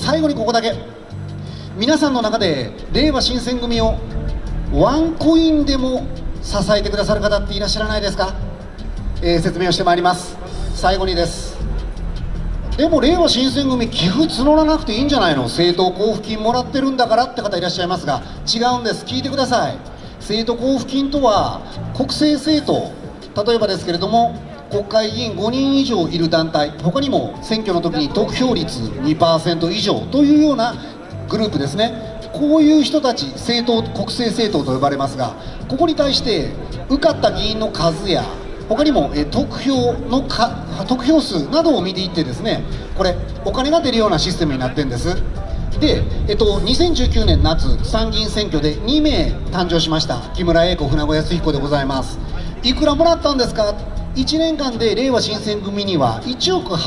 最後にここだけ、皆さんの中で令和新選組をワンコインでも支えてくださる方っていらっしゃらないですか？説明をしてまいります。最後にです。でも令和新選組寄付募らなくていいんじゃないの、政党交付金もらってるんだからって方いらっしゃいますが、違うんです。聞いてください。政党交付金とは国政政党、例えばですけれども国会議員5人以上いる団体、他にも選挙の時に得票率 2% 以上というようなグループですね。こういう人たち、政党、国政政党と呼ばれますが、ここに対して受かった議員の数や他にも得票数などを見ていってですね、これお金が出るようなシステムになってるんです。で、2019年夏参議院選挙で2名誕生しました。木村英子、船子康彦でございます。いくらもらったんですか。1年間で令和新選組には1億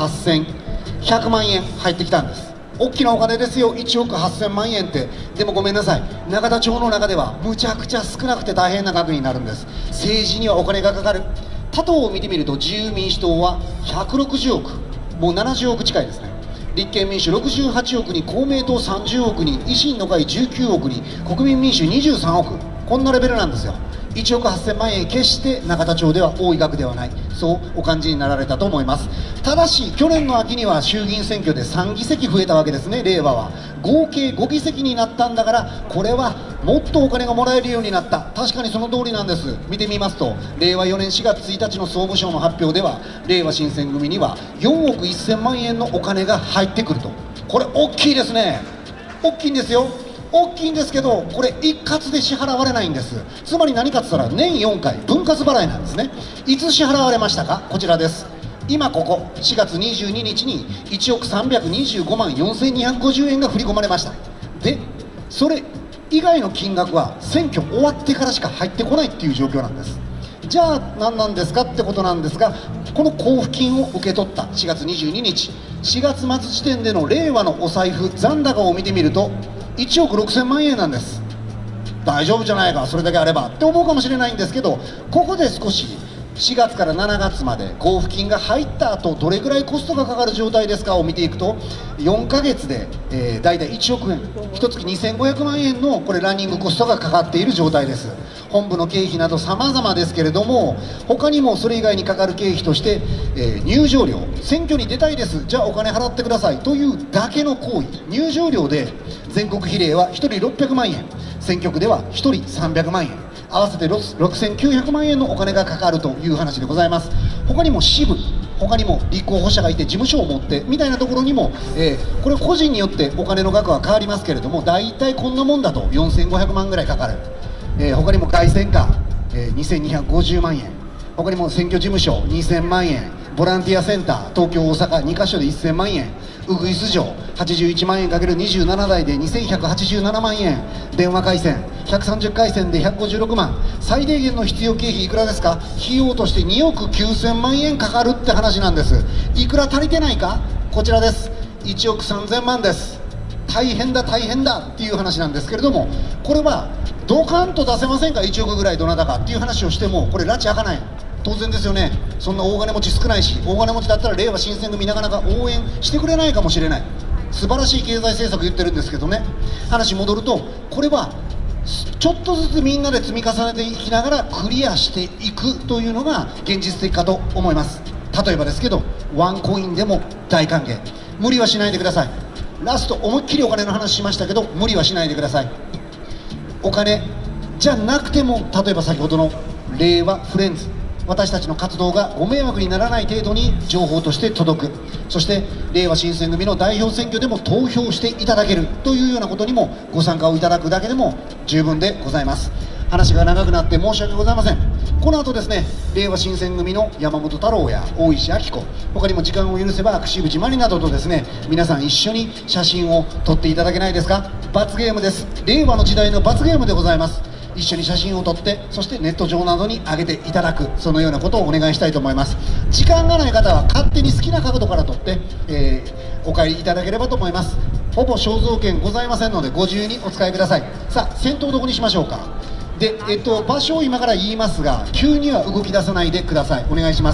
8100万円入ってきたんです。大きなお金ですよ、1億8000万円って。でもごめんなさい、永田町の中ではむちゃくちゃ少なくて大変な額になるんです。政治にはお金がかかる。他党を見てみると自由民主党は160億、もう70億近いですね。立憲民主68億に、公明党30億に、維新の会19億に、国民民主23億、こんなレベルなんですよ。1億8000万円、決して永田町では多い額ではない、そうお感じになられたと思います。ただし去年の秋には衆議院選挙で3議席増えたわけですね。令和は合計5議席になったんだから、これはもっとお金がもらえるようになった。確かにその通りなんです。見てみますと、令和4年4月1日の総務省の発表では、令和新選組には4億1000万円のお金が入ってくると。これ大きいですね。大きいんですよ。大きいんですけど、これ一括で支払われないんです。つまり何かって言ったら年4回分割払いなんですね。いつ支払われましたか。こちらです。今ここ4月22日に1億325万4250円が振り込まれました。でそれ以外の金額は選挙終わってからしか入ってこないっていう状況なんです。じゃあ何なんですかってことなんですが、この交付金を受け取った4月22日4月末時点での令和のお財布残高を見てみると1億6000万円なんです。大丈夫じゃないか、それだけあればって思うかもしれないんですけど、ここで少し4月から7月まで交付金が入った後どれぐらいコストがかかる状態ですかを見ていくと、4ヶ月で、大体1億円、1月2500万円のこれランニングコストがかかっている状態です。本部の経費など様々ですけれども、他にもそれ以外にかかる経費として、入場料、選挙に出たいです、じゃあお金払ってくださいというだけの行為、入場料で全国比例は1人600万円、選挙区では1人300万円、合わせて6900万円のお金がかかるという話でございます。他にも支部、他にも立候補者がいて事務所を持ってみたいなところにも、これ個人によってお金の額は変わりますけれども、大体こんなもんだと4500万ぐらいかかる。他にも凱旋課、2250万円、他にも選挙事務所2000万円、ボランティアセンター東京大阪2カ所で1000万円、ウグイス城81万円 ×27 台で2187万円、電話回線130回線で156万、最低限の必要経費いくらですか。費用として2億9000万円かかるって話なんです。いくら足りてないか、こちらです。1億3000万です。大変だ大変だっていう話なんですけれども、これはドカンと出せませんか。1億ぐらいどなたかっていう話をしてもこれ拉致開かない、当然ですよね。そんな大金持ち少ないし、大金持ちだったら令和新選組なかなか応援してくれないかもしれない。素晴らしい経済政策言ってるんですけどね。話戻ると、これはちょっとずつみんなで積み重ねていきながらクリアしていくというのが現実的かと思います。例えばですけど、ワンコインでも大歓迎。無理はしないでください。ラスト思いっきりお金の話しましたけど、無理はしないでください。お金じゃなくても、例えば先ほどの令和フレンズ、私たちの活動がご迷惑にならない程度に情報として届く、そして令和新選組の代表選挙でも投票していただけるというようなことにもご参加をいただくだけでも十分でございます。話が長くなって申し訳ございません。この後ですね、令和新選組の山本太郎や大石晃子、他にも時間を許せば櫛渕真理などとですね、皆さん一緒に写真を撮っていただけないですか。罰ゲームです。令和の時代の罰ゲームでございます。一緒に写真を撮って、そしてネット上などに上げていただく、そのようなことをお願いしたいと思います。時間がない方は勝手に好きな角度から撮って、お帰りいただければと思います。ほぼ肖像権ございませんのでご自由にお使いください。さあ、先頭どこにしましょうか。で、場所を今から言いますが、急には動き出さないでください。お願いします。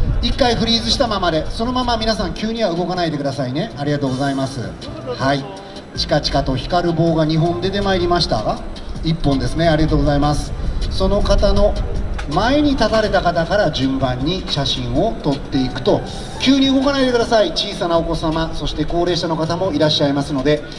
一回フリーズしたままで、そのまま皆さん急には動かないでくださいね。ありがとうございます。はい、チカチカと光る棒が2本出てまいりましたが、1本ですね。ありがとうございます。その方の前に立たれた方から順番に写真を撮っていくと、急に動かないでください。小さなお子様、そして高齢者の方もいらっしゃいますので、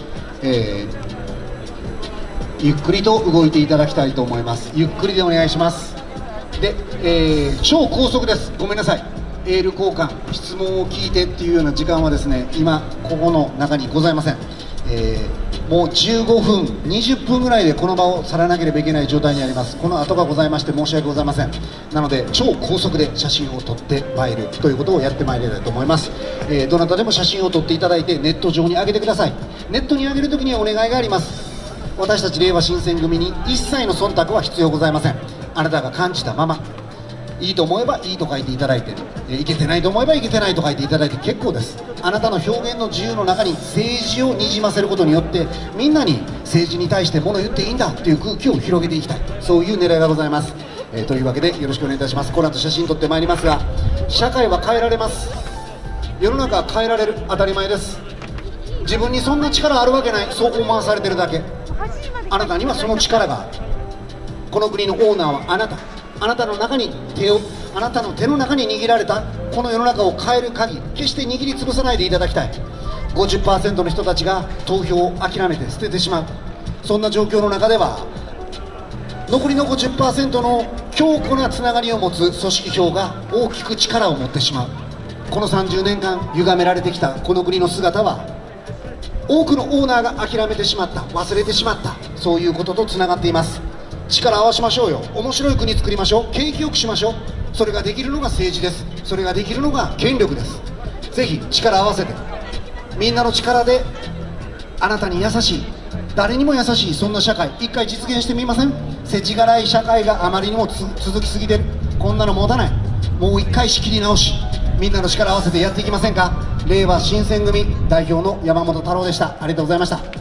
ゆっくりと動いていただきたいと思います。ゆっくりでお願いします。で、超高速です。ごめんなさい。エール交換、質問を聞いてっていうような時間はですね、今ここの中にございません。もう15分、20分ぐらいでこの場を去らなければいけない状態にあります。この後がございまして申し訳ございません。なので超高速で写真を撮ってまいるということをやってまいりたいと思います。どなたでも写真を撮っていただいてネット上に上げてください。ネットに上げるときにはお願いがあります。私たち令和新選組に一切の忖度は必要ございません。あなたが感じたまま、いいと思えばいいと書いていただいて、いけてないと思えばいけてないと書いていただいて結構です。あなたの表現の自由の中に政治をにじませることによって、みんなに政治に対して物言っていいんだという空気を広げていきたい、そういう狙いがございます。というわけでよろしくお願いいたします。この後写真撮ってまいりますが、社会は変えられます。世の中は変えられる、当たり前です。自分にそんな力あるわけない、そう思わされてるだけ。あなたにはその力がある。この国のオーナーはあなた。あなたの中にあなたの手の中に握られたこの世の中を変える鍵、決して握りつぶさないでいただきたい。50% の人たちが投票を諦めて捨ててしまう、そんな状況の中では、残りの 50% の強固なつながりを持つ組織票が大きく力を持ってしまう。この30年間歪められてきたこの国の姿は、多くのオーナーが諦めてしまった、忘れてしまった、そういうこととつながっています。力を合わしましょうよ。面白い国作りましょう。景気よくしましょう。それができるのが政治です。それができるのが権力です。ぜひ力を合わせて、みんなの力であなたに優しい、誰にも優しい、そんな社会一回実現してみません？世知辛い社会があまりにも続きすぎてる。こんなの持たない。もう一回仕切り直し、みんなの力を合わせてやっていきませんか？令和新選組代表の山本太郎でした。ありがとうございました。